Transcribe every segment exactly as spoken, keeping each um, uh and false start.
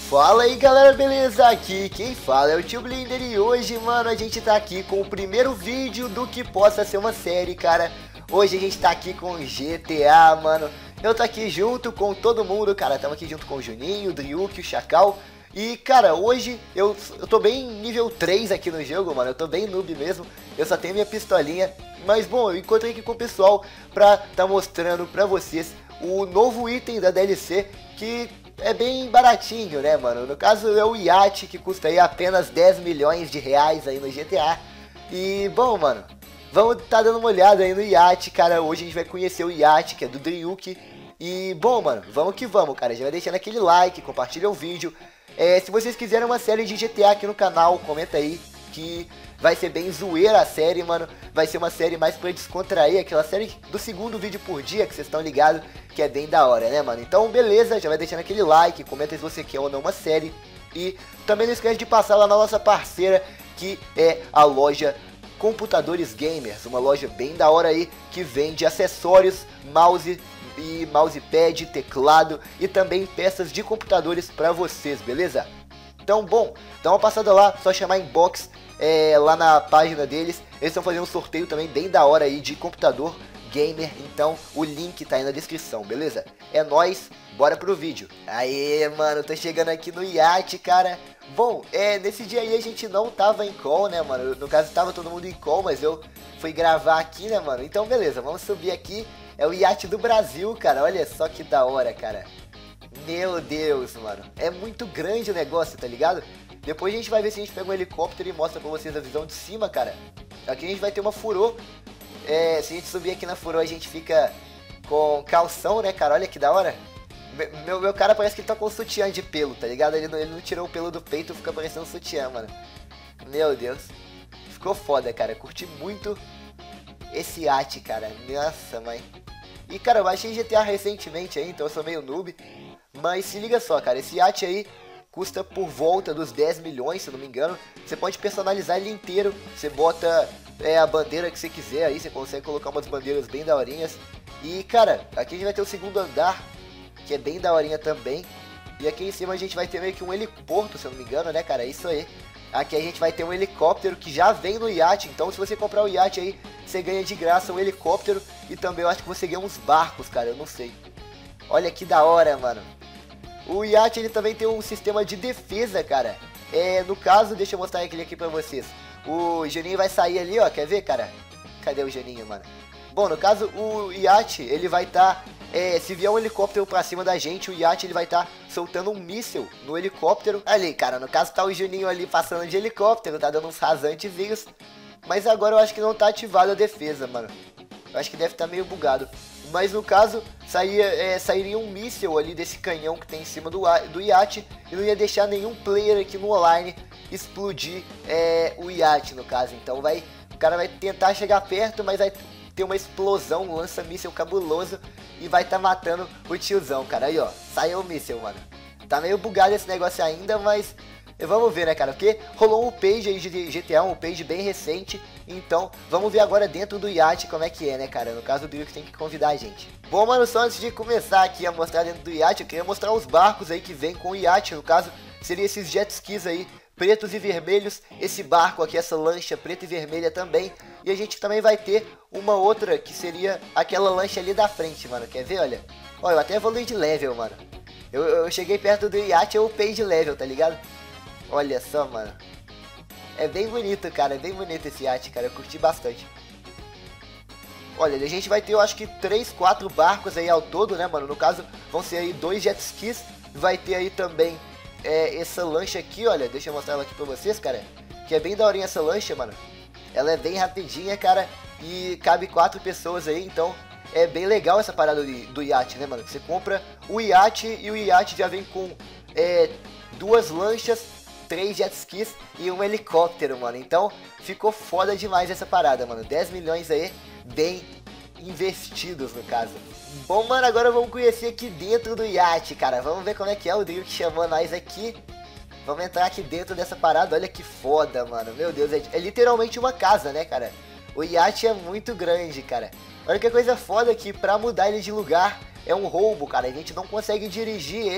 Fala aí galera, beleza? Aqui quem fala é o Tio Blinder e hoje, mano, a gente tá aqui com o primeiro vídeo do que possa ser uma série, cara. Hoje a gente tá aqui com G T A, mano. Eu tô aqui junto com todo mundo, cara. Tamo aqui junto com o Juninho, o Driuk, o Chacal. E, cara, hoje eu, eu tô bem nível três aqui no jogo, mano. Eu tô bem noob mesmo. Eu só tenho minha pistolinha. Mas, bom, eu encontrei aqui com o pessoal pra tá mostrando pra vocês o novo item da D L C que é bem baratinho, né, mano? No caso é o iate, que custa aí apenas dez milhões de reais aí no G T A. E, bom, mano, vamos tá dando uma olhada aí no iate, cara. Hoje a gente vai conhecer o iate, que é do Driuk. E, bom, mano, vamos que vamos, cara. Já vai deixando aquele like, compartilha o vídeo. É, se vocês quiserem uma série de G T A aqui no canal, comenta aí que vai ser bem zoeira a série, mano. Vai ser uma série mais pra descontrair, aquela série do segundo vídeo por dia, que vocês estão ligados, que é bem da hora, né, mano? Então, beleza, já vai deixando aquele like, comenta se você quer ou não uma série. E também não esquece de passar lá na nossa parceira, que é a loja Computadores Gamers. Uma loja bem da hora aí, que vende acessórios, mouse e mousepad, teclado e também peças de computadores pra vocês, beleza? Então, bom, dá uma passada lá, só chamar inbox é, lá na página deles. Eles estão fazendo um sorteio também bem da hora aí de computador gamer, então o link tá aí na descrição, beleza? É nóis, bora pro vídeo. Aê, mano, tô chegando aqui no iate, cara. Bom, é, nesse dia aí a gente não tava em call, né, mano? No caso tava todo mundo em call, mas eu fui gravar aqui, né, mano? Então, beleza, vamos subir aqui. É o iate do Brasil, cara, olha só que da hora, cara. Meu Deus, mano, é muito grande o negócio, tá ligado? Depois a gente vai ver se a gente pega um helicóptero e mostra pra vocês a visão de cima, cara. Aqui a gente vai ter uma furô. É, se a gente subir aqui na furô a gente fica com calção, né, cara? Olha que da hora. Meu, meu cara parece que ele tá com um sutiã de pelo, tá ligado? Ele não, ele não tirou o pelo do peito, fica parecendo um sutiã, mano. Meu Deus. Ficou foda, cara. Curti muito esse iate, cara. Nossa, mãe. E, cara, eu baixei G T A recentemente aí, então eu sou meio noob. Mas se liga só, cara. Esse iate aí custa por volta dos dez milhões, se eu não me engano. Você pode personalizar ele inteiro. Você bota é, a bandeira que você quiser aí. Você consegue colocar umas bandeiras bem daorinhas. E, cara, aqui a gente vai ter o segundo andar, que é bem daorinha também. E aqui em cima a gente vai ter meio que um heliporto, se eu não me engano, né, cara? É isso aí. Aqui a gente vai ter um helicóptero que já vem no iate. Então se você comprar o iate aí, você ganha de graça um helicóptero. E também eu acho que você ganha uns barcos, cara, eu não sei. Olha que da hora, mano. O iate ele também tem um sistema de defesa, cara. É, no caso, deixa eu mostrar aquele aqui pra vocês. O Juninho vai sair ali, ó, quer ver, cara? Cadê o Juninho, mano? Bom, no caso, o iate, ele vai estar... Tá, é, se vier um helicóptero pra cima da gente, o iate ele vai estar tá soltando um míssil no helicóptero. Ali, cara, no caso tá o Juninho ali passando de helicóptero, tá dando uns rasantezinhos. Mas agora eu acho que não tá ativada a defesa, mano. Eu acho que deve estar tá meio bugado. Mas no caso, saía, é, sairia um míssil ali desse canhão que tem em cima do, do iate. E não ia deixar nenhum player aqui no online explodir é, o iate, no caso. Então vai, o cara vai tentar chegar perto, mas vai ter uma explosão, um lança-míssil cabuloso. E vai estar tá matando o tiozão, cara. Aí, ó, saiu o míssil, mano. Tá meio bugado esse negócio ainda, mas... vamos ver, né, cara, porque rolou um page aí de G T A, um page bem recente. Então, vamos ver agora dentro do iate como é que é, né, cara. No caso, o Driuk tem que convidar a gente. Bom, mano, só antes de começar aqui a mostrar dentro do iate, eu queria mostrar os barcos aí que vem com o iate. No caso, seria esses jet skis aí, pretos e vermelhos. Esse barco aqui, essa lancha preta e vermelha também. E a gente também vai ter uma outra que seria aquela lancha ali da frente, mano. Quer ver, olha? Olha, eu até evoluí de level, mano. Eu, eu cheguei perto do iate, eu upei de level, tá ligado? Olha só, mano. É bem bonito, cara. É bem bonito esse iate, cara. Eu curti bastante. Olha, a gente vai ter, eu acho que três, quatro barcos aí ao todo, né, mano? No caso, vão ser aí dois jet skis. Vai ter aí também é, essa lancha aqui, olha. Deixa eu mostrar ela aqui pra vocês, cara. Que é bem daorinha essa lancha, mano. Ela é bem rapidinha, cara. E cabe quatro pessoas aí, então... é bem legal essa parada do, do iate, né, mano? Você compra o iate e o iate já vem com é, duas lanchas, três jet skis e um helicóptero, mano. Então, ficou foda demais essa parada, mano. dez milhões aí, bem investidos, no caso. Bom, mano, agora vamos conhecer aqui dentro do iate, cara. Vamos ver como é que é. O Driuk chamou nós aqui. Vamos entrar aqui dentro dessa parada. Olha que foda, mano. Meu Deus, é, é literalmente uma casa, né, cara? O iate é muito grande, cara. Olha que coisa foda que pra mudar ele de lugar é um roubo, cara. A gente não consegue dirigir ele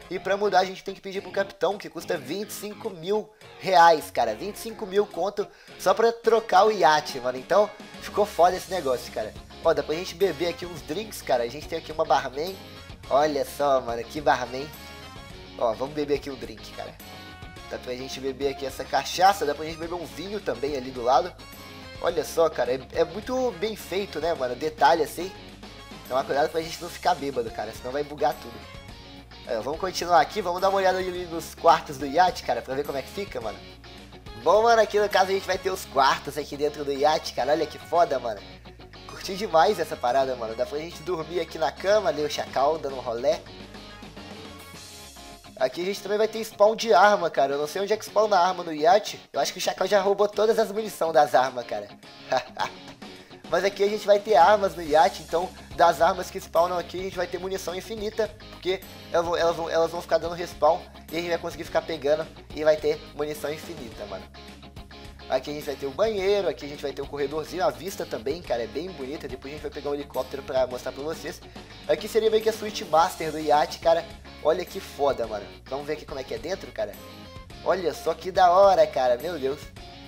E pra mudar a gente tem que pedir pro capitão, que custa vinte e cinco mil reais, cara. vinte e cinco mil conto só pra trocar o iate, mano. Então ficou foda esse negócio, cara. Ó, dá pra gente beber aqui uns drinks, cara. A gente tem aqui uma barman. Olha só, mano, que barman. Ó, vamos beber aqui um drink, cara. Dá pra gente beber aqui essa cachaça. Dá pra gente beber um vinho também ali do lado. Olha só, cara, é, é muito bem feito, né, mano? Detalhe assim. Então, cuidado pra gente não ficar bêbado, cara, senão vai bugar tudo. É, vamos continuar aqui, vamos dar uma olhada ali nos quartos do iate, cara, pra ver como é que fica, mano. Bom, mano, aqui no caso a gente vai ter os quartos aqui dentro do iate, cara, olha que foda, mano. Curti demais essa parada, mano. Dá pra gente dormir aqui na cama, ali o chacal dando um rolé. Aqui a gente também vai ter spawn de arma, cara. Eu não sei onde é que spawna a arma no iate. Eu acho que o Chacal já roubou todas as munições das armas, cara. Mas aqui a gente vai ter armas no iate, então das armas que spawnam aqui a gente vai ter munição infinita, porque elas vão, elas vão, elas vão ficar dando respawn e a gente vai conseguir ficar pegando e vai ter munição infinita, mano. Aqui a gente vai ter o banheiro, aqui a gente vai ter o corredorzinho, a vista também, cara, é bem bonita. Depois a gente vai pegar um helicóptero pra mostrar pra vocês. Aqui seria meio que a suíte master do iate, cara. Olha que foda, mano. Vamos ver aqui como é que é dentro, cara. Olha só que da hora, cara, meu Deus.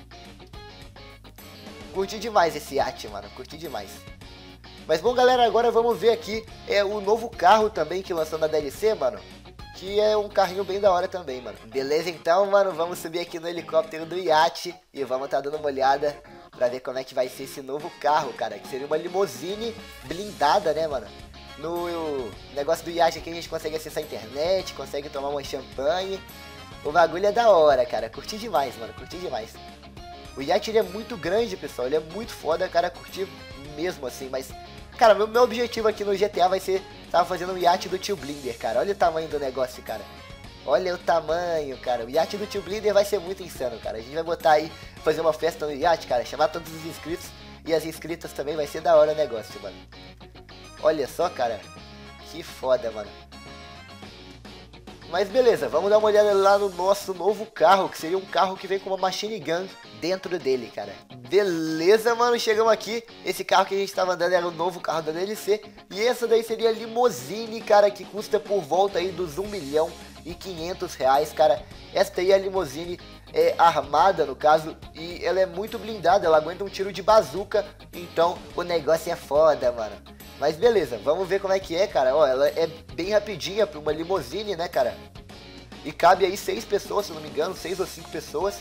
Curti demais esse iate, mano, curti demais. Mas bom, galera, agora vamos ver aqui é o novo carro também que lançou na D L C, mano. Que é um carrinho bem da hora também, mano. Beleza, então, mano, vamos subir aqui no helicóptero do iate e vamos tá dando uma olhada pra ver como é que vai ser esse novo carro, cara. Que seria uma limousine blindada, né, mano? No negócio do iate aqui a gente consegue acessar a internet, consegue tomar uma champanhe. O bagulho é da hora, cara. Curti demais, mano, curti demais. O iate ele é muito grande, pessoal. Ele é muito foda, cara, curti mesmo assim, mas... Cara, meu, meu objetivo aqui no G T A vai ser... Tava fazendo um iate do Tio Blinder, cara. Olha o tamanho do negócio, cara. Olha o tamanho, cara. O iate do Tio Blinder vai ser muito insano, cara. A gente vai botar aí, fazer uma festa no iate, cara. Chamar todos os inscritos e as inscritas também. Vai ser da hora o negócio, mano. Olha só, cara. Que foda, mano. Mas beleza, vamos dar uma olhada lá no nosso novo carro, que seria um carro que vem com uma machine gun dentro dele, cara. Beleza, mano, chegamos aqui. Esse carro que a gente tava andando era o novo carro da D L C. E essa daí seria a limousine, cara, que custa por volta aí dos um milhão e quinhentos reais, cara. Esta aí é a limousine é, armada, no caso, e ela é muito blindada, ela aguenta um tiro de bazuca. Então o negócio é foda, mano. Mas beleza, vamos ver como é que é, cara. Ó, ela é bem rapidinha para uma limousine, né, cara? E cabe aí seis pessoas, se não me engano, seis ou cinco pessoas.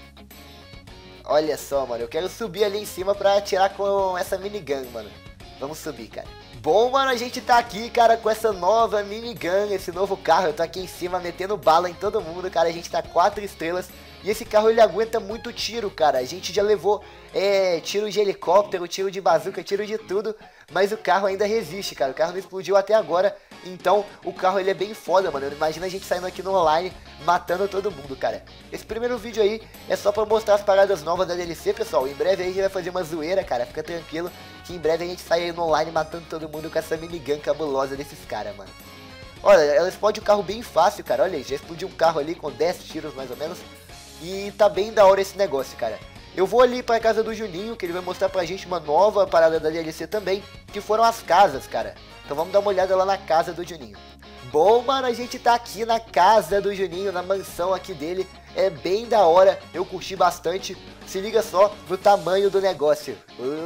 Olha só, mano, eu quero subir ali em cima pra atirar com essa minigun, mano. Vamos subir, cara. Bom, mano, a gente tá aqui, cara, com essa nova minigun, esse novo carro. Eu tô aqui em cima metendo bala em todo mundo, cara. A gente tá quatro estrelas. E esse carro, ele aguenta muito tiro, cara. A gente já levou é, tiro de helicóptero, tiro de bazuca, tiro de tudo. Mas o carro ainda resiste, cara. O carro não explodiu até agora. Então, o carro, ele é bem foda, mano. Imagina a gente saindo aqui no online, matando todo mundo, cara. Esse primeiro vídeo aí é só pra mostrar as paradas novas da D L C, pessoal. Em breve aí a gente vai fazer uma zoeira, cara. Fica tranquilo que em breve a gente sai aí no online matando todo mundo com essa minigun cabulosa desses caras, mano. Olha, ela explode o carro bem fácil, cara. Olha aí, já explodiu um carro ali com dez tiros, mais ou menos. E tá bem da hora esse negócio, cara. Eu vou ali pra casa do Juninho, que ele vai mostrar pra gente uma nova parada da D L C também, que foram as casas, cara. Então vamos dar uma olhada lá na casa do Juninho. Bom, mano, a gente tá aqui na casa do Juninho, na mansão aqui dele. É bem da hora, eu curti bastante. Se liga só no tamanho do negócio.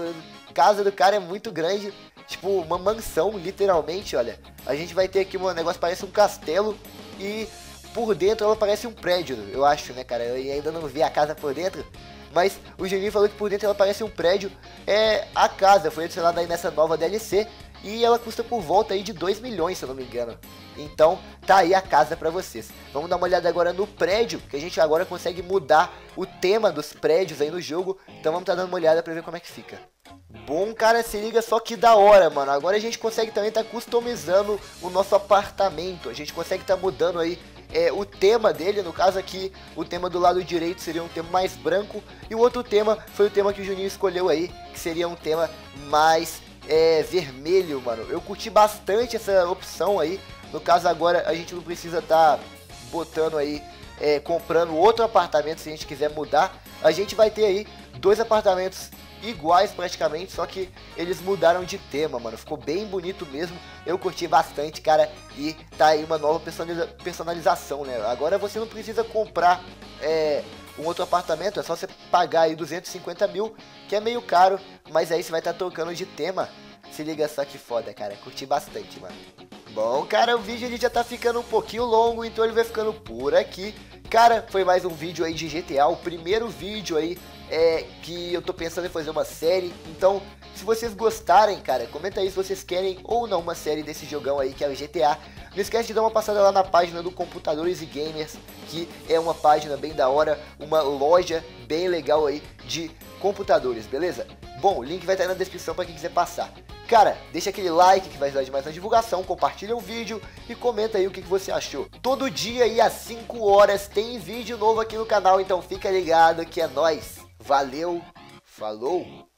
A casa do cara é muito grande, tipo uma mansão, literalmente, olha. A gente vai ter aqui um negócio que parece um castelo e por dentro ela parece um prédio, eu acho, né, cara? Eu ainda não vi a casa por dentro. Mas o Juninho falou que por dentro ela parece um prédio. É a casa, foi adicionada aí nessa nova D L C. E ela custa por volta aí de dois milhões, se eu não me engano. Então tá aí a casa pra vocês. Vamos dar uma olhada agora no prédio, que a gente agora consegue mudar o tema dos prédios aí no jogo. Então vamos tá dando uma olhada pra ver como é que fica. Bom, cara, se liga só que da hora, mano. Agora a gente consegue também tá customizando o nosso apartamento. A gente consegue tá mudando aí É, o tema dele, no caso aqui, o tema do lado direito seria um tema mais branco. E o outro tema foi o tema que o Juninho escolheu aí, que seria um tema mais é, vermelho, mano. Eu curti bastante essa opção aí. No caso agora a gente não precisa estar tá botando aí, é, comprando outro apartamento se a gente quiser mudar. A gente vai ter aí dois apartamentos iguais praticamente, só que eles mudaram de tema, mano. Ficou bem bonito mesmo, eu curti bastante, cara. E tá aí uma nova personaliza personalização, né? Agora você não precisa comprar é, um outro apartamento, é só você pagar aí duzentos e cinquenta mil, que é meio caro, mas aí você vai estar tá trocando de tema. Se liga só que foda, cara, curti bastante, mano. Bom, cara, o vídeo ele já tá ficando um pouquinho longo, então ele vai ficando por aqui. Cara, foi mais um vídeo aí de G T A, o primeiro vídeo aí é que eu tô pensando em fazer uma série. Então, se vocês gostarem, cara, comenta aí se vocês querem ou não uma série desse jogão aí que é o G T A. Não esquece de dar uma passada lá na página do Computadores e Gamers, que é uma página bem da hora, uma loja bem legal aí de computadores, beleza? Bom, o link vai estar aí na descrição para quem quiser passar. Cara, deixa aquele like que vai ajudar demais na divulgação, compartilha o vídeo e comenta aí o que, que você achou. Todo dia aí às cinco horas tem vídeo novo aqui no canal, então fica ligado que é nóis. Valeu, falou!